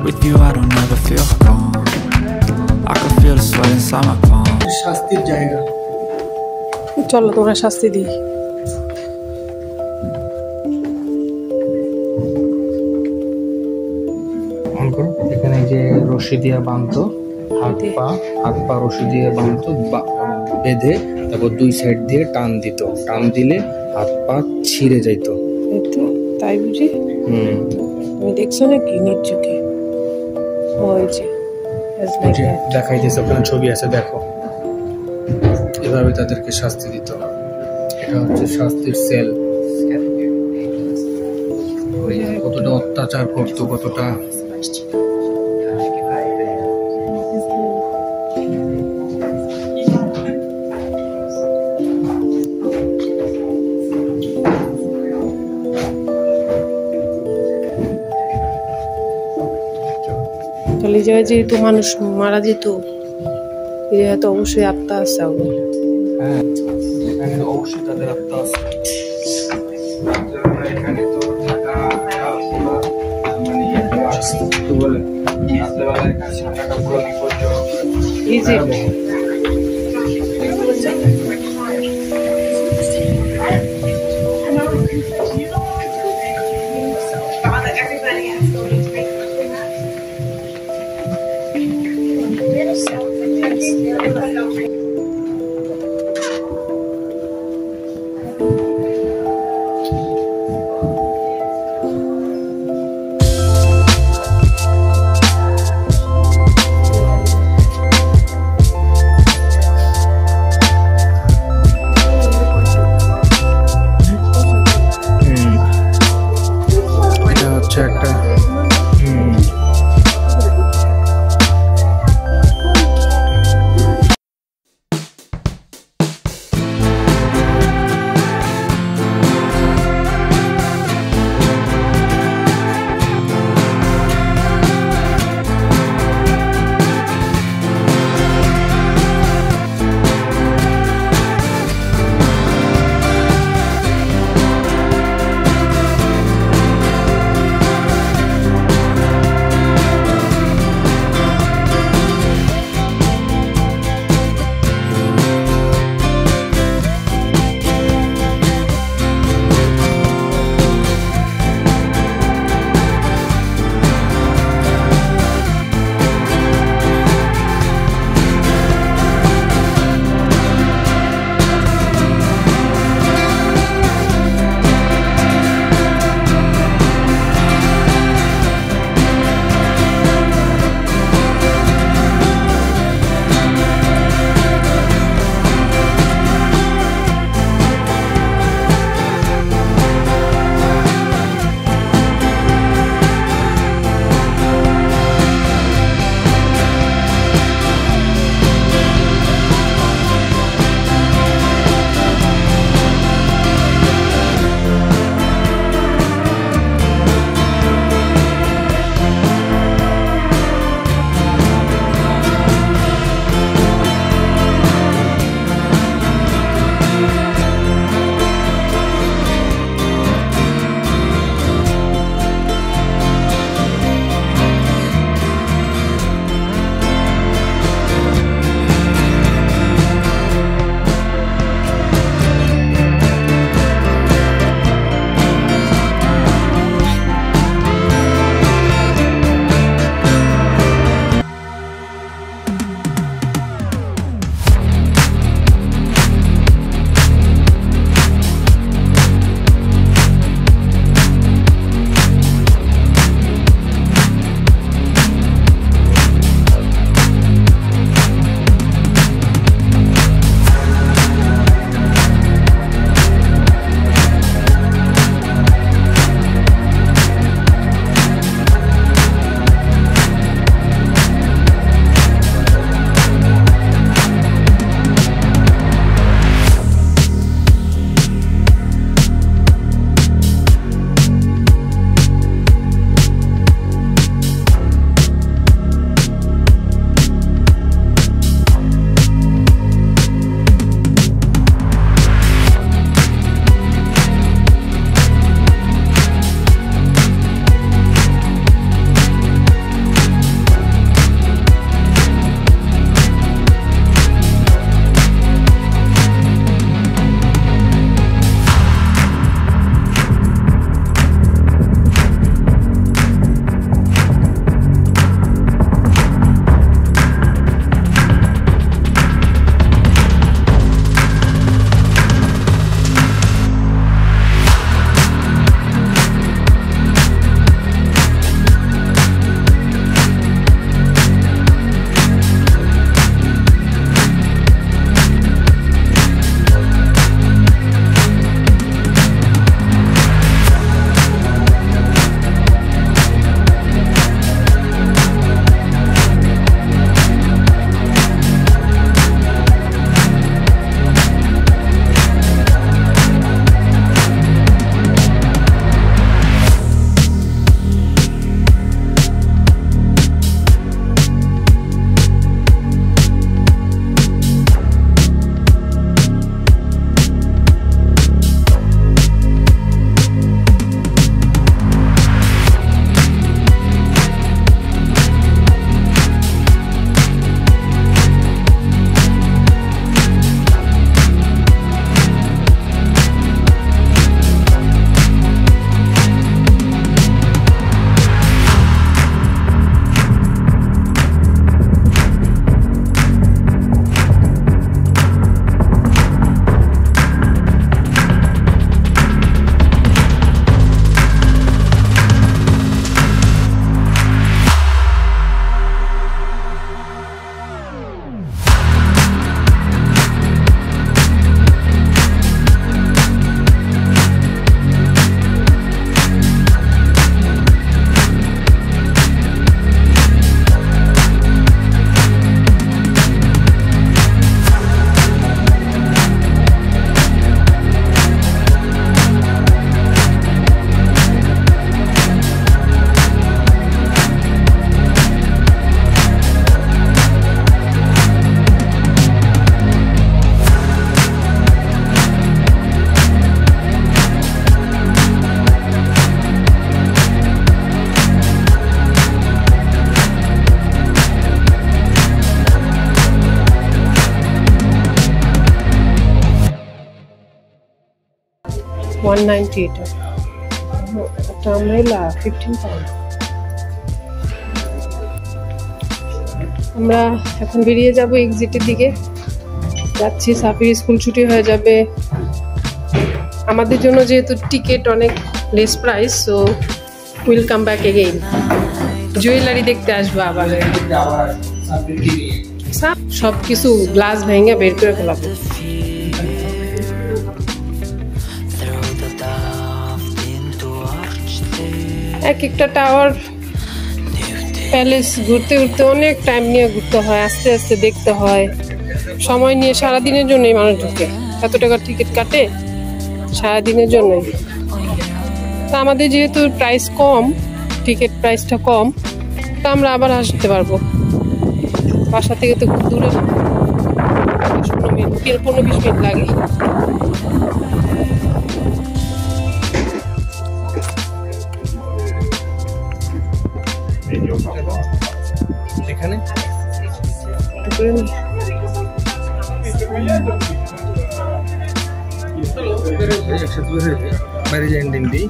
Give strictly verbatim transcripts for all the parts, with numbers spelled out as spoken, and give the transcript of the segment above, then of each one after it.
With you I don't ever feel calm. I can feel the sweat inside my palm. শাস্তির জায়গা চলো তোমরা শাস্তি দিই। এখানে যে রশি দিয়ে বাঁধতো হাত পা হাত পা রশি দিয়ে বাঁধতো বেঁধে তারপর দুই সাইড দিয়ে টান দিত, টান দিলে হাত পা ছিঁড়ে যাইত। তাই বুঝি? হুম, তুমি দেখছো নাকি নিজ চোখে? ওই যে দেখাইতেছে, ওখানে ছবি আছে দেখো। এভাবে তাদেরকে শাস্তি দিত। এটা হচ্ছে শাস্তির সেল। কতটা অত্যাচার করতো, কতটা তাহলে এই জায়গায় যেহেতু মানুষ মারা যেত, এই জায়গায় তো অবশ্যই আত্মা আছে। হ্যাঁ, এখানে অবশ্যই তাদের আত্মা আছে। এখানে তো থাকা মানে কি বলে রাত্রেবেলা এখানে থাকাটা পুরো বিপজ্জনক। ওয়ান নাইনটি এটা একটা আমব্রেলা ফিফটিন পাউন্ড। আমরা এখন বেরিয়ে যাব এক্সিটের দিকে যাচ্ছি। সাফির স্কুল ছুটি হয়ে যাবে, আমাদের জন্য যেহেতু টিকিট অনেক less price, so will come back again. Jewellery দেখতে আসবো আবার, সব কিছু গ্লাস ভেঙে বের করে ফেলাবো। এক একটা টাওয়ার প্যালেস ঘুরতে ঘুরতে অনেক টাইম নিয়ে ঘুরতে হয়, আস্তে আস্তে দেখতে হয়, সময় নিয়ে। সারাদিনের জন্যই মানুষ ঢুকে, এত টাকার টিকিট কাটে সারাদিনের জন্যই। তা আমাদের যেহেতু প্রাইস কম, টিকিট প্রাইসটা কম, তা আমরা আবার আসতে পারবো। বাসা থেকে তো খুব দূরে, পনেরো মিনিট পনেরো বিশ মিনিট লাগে। এখানে বাইরে যে এন্ডিং দিই।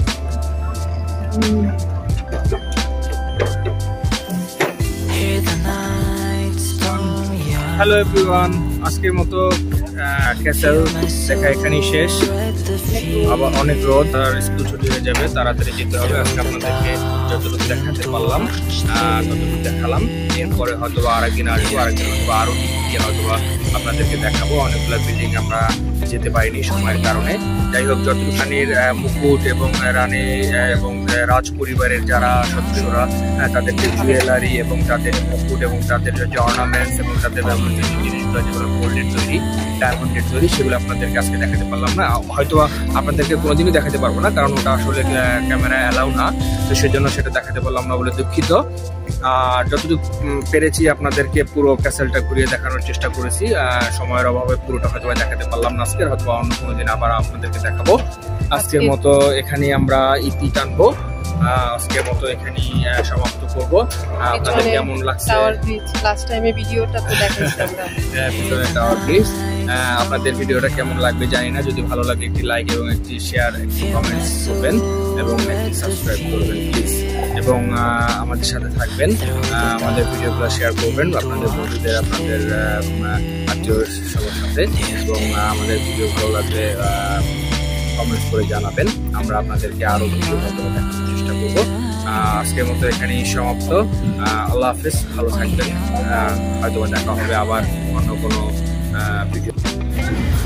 হ্যালো এভরিওয়ান, আজকের মতো ক্যাসেল দেখা এখানেই শেষ। আবার অনেক রোদ আর স্কুল ছুটি হয়ে যাবে, তাড়াতাড়ি যেতে হবে। আজকে আপনাদেরকে যতটুকু দেখাতে পারলাম ততটুকু দেখালাম। এরপরে হয়তো বা আরেকদিন আসবো, আরেকদিন হয়তো আরও গিয়ে হয়তো বা আপনাদেরকে দেখাবো। অনেকগুলো বিল্ডিং আমরা যেতে পারিনি সময়ের কারণে। যাই হোক, যতটুখানির মুকুট এবং রানী এবং রাজ পরিবারের যারা সদস্যরা তাদের যে জুয়েলারি এবং তাদের মুকুট এবং তাদের যে অর্নামেন্টস এবং তাদের ব্যবহৃত জিনিসগুলো যেগুলো গোল্ডের তৈরি, ডায়মন্ডের তৈরি, সেগুলো আপনাদেরকে আজকে দেখাতে পারলাম না। হয়তো আপনাদেরকে কোনোদিনই দেখাতে পারবো না, কারণ ওটা আসলে ক্যামেরায় অ্যালাউ না, তো সেজন্য সেটা দেখাতে পারলাম না বলে দুঃখিত। আর যতটুকু পেরেছি আপনাদেরকে পুরো ক্যাসেলটা ঘুরিয়ে দেখানোর চেষ্টা করেছি। সময়ের অভাবে পুরোটা হয়তো দেখাতে পারলাম না আজকে, হয়তো অন্য কোনো দিন আবার আপনাদেরকে দেখাবো। আজকের মতো এখানে আমরা ইতি টানবো, আজকের মতো এখানেই সমাপ্ত করবো। আপনাদের কেমন লাগছে? লাস্ট টাইমে ভিডিওটা তো দেখাইছিলাম পিছনে টাওয়ার ব্রিজ। আপনাদের ভিডিওটা কেমন লাগবে জানি না, যদি ভালো লাগে একটি লাইক এবং একটি শেয়ার, একটি কমেন্টস করবেন এবং একটি সাবস্ক্রাইব করবেন প্লিজ। এবং আমাদের সাথে থাকবেন, আমাদের ভিডিওগুলো শেয়ার করবেন আপনাদের বন্ধুদের, আপনাদের আত্মীয় সবার সাথে, এবং আমাদের ভিডিও ভালো লাগলে কমেন্টস করে জানাবেন। আমরা আপনাদেরকে আরও ভিডিও দেখানোর চেষ্টা করবো। আজকের মতো এখানেই সমাপ্ত। আল্লাহ হাফেজ, ভালো থাকবেন। হয়তো দেখা হবে আবার অন্য কোনো ভিডিও।